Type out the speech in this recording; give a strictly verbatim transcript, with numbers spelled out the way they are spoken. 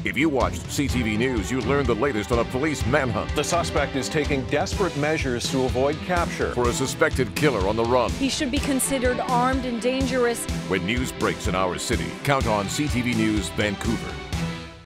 If you watched C T V News, you learned the latest on a police manhunt The suspect is taking desperate measures to avoid capture. for a suspected killer on the run. He should be considered armed and dangerous. When news breaks in our city, count on C T V News Vancouver.